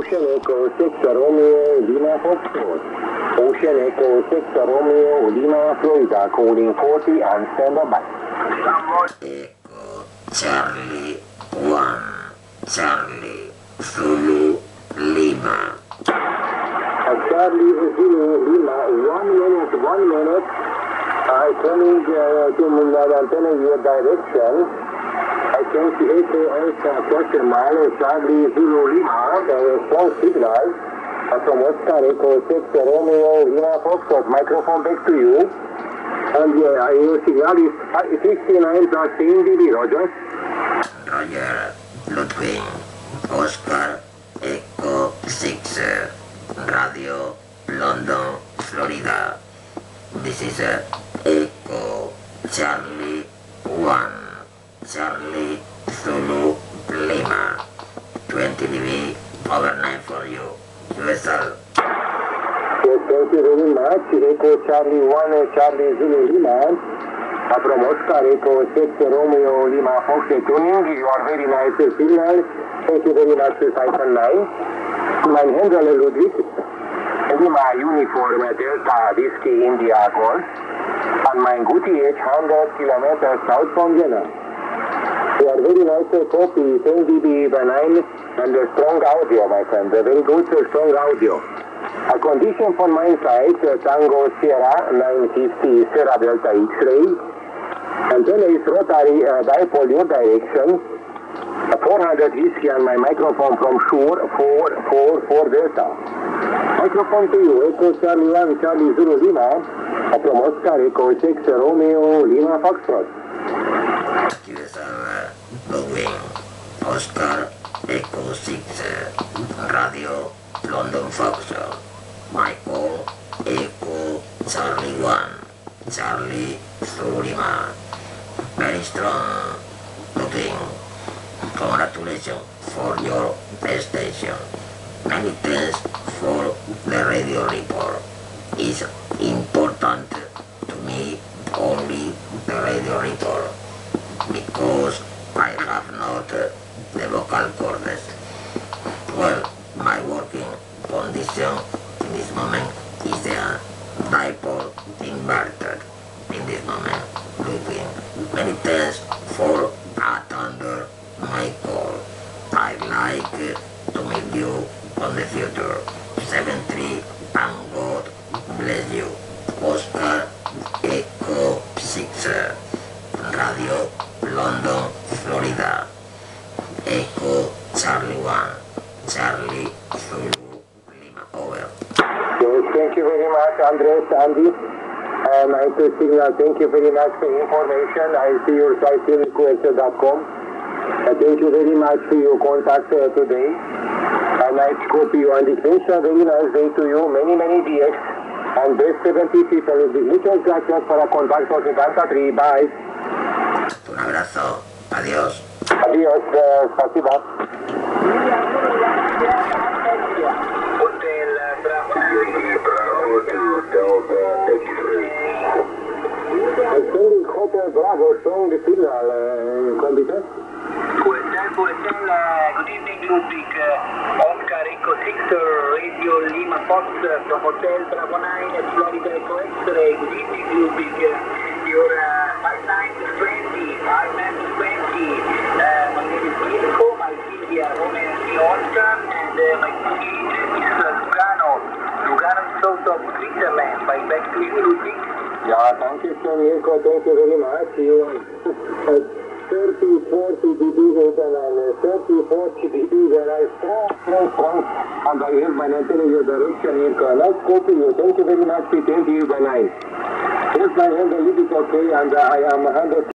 Ocean Echo 6 Romeo Lima Foxtrot. Ocean Echo 6 Romeo Lima Florida calling 40 and stand by. Echo Charlie 1 Charlie Zulu Lima. Charlie Zulu Lima 1 minute. Turning to antenna your direction. I change the AKS question mile, Charlie Zulu Lima, strong signal from Oscar Echo 6 Romeo Lima Foxtrot. Microphone back to you. And your signal is 69 plus 10 dB, Roger. Roger, Ludwig, Oscar Echo 6, Radio, London, Florida. This is Echo Charlie 1, Charlie Zulu Lima. 20 dB overnight for you. Vessel. Yes, thank you very much. Echo Charlie 1, Charlie Zulu Lima. From Oscar Echo 6 Romeo Lima Foxtrot tuning. You are very nice signal. Thank you very much, 519. Mein Händler Ludwig. Lima Uniform Delta Whiskey India Golf. And mein Guti 100 kilometers south from Vienna. You are very nice copy, 10 dB by 9 and a strong audio, my friend. A very good, strong audio. A condition from my side, Tango Sierra 950 Sierra Delta X-ray. Antenna is rotary dipole your direction. 400 whiskey on my microphone from Shure 444 Delta. Microphone to you, Echo Charlie 1, Charlie Zulu Lima. From Oscar Echo 6 Romeo Lima Foxtrot. Ludwig, Oscar Echo 6, Radio, London Foxtrot. Michael Echo Charlie 1, Charlie Zulu Lima. Very strong, Ludwig. Congratulations for your station. Many thanks for the radio report. It's important to me only the radio report because I have not the vocal cords. Well, my working condition in this moment is a dipole inverter. In this moment, looking many thanks for attending my call. I'd like to meet you on the future. 73 and God bless you. Oscar Echo 6, Radio, London, Florida. Echo Charlie 1, Charlie Zulu Lima. Over. Yes, thank you very much, Andres, Andy. Nice signal. Thank you very much for information. I see your site in QSL.com. Thank you very much for your contact today. Nice copy you and extension. Very nice day to you. Many DX. And best 70 people. Muchas gracias para contacto 73. Bye. Un abrazo. Adiós. Adiós. Spasiba. Hotel Bravo Delta X-ray. Sending Hotel Bravo, strong signal. Computer. Good evening, Ludwig. Oscar Echo 6, Radio Lima Fox from Hotel Bravo 9, Florida Echo X-ray. Good evening, Ludwig. Your 5920, my name is Mirko, my Silvia, Romeo Oscar, and my city is Lugano, south of Switzerland. Bye back to you, Ludwig. Yeah, thank you, Mirko. Thank you very much. You 30, 40 dB and 30, 40 dB when I strong, and I have my antenna in your direction, Mirko. Nice copy you. Thank you very much. 20 by 9. Yes, my hand a little bit okay, and I am 100.